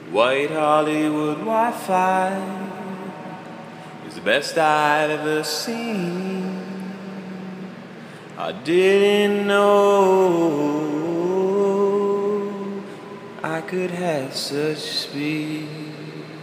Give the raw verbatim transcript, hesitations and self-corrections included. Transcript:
White Hollywood Wi-Fi is the best I've ever seen. I didn't know I could have such speed.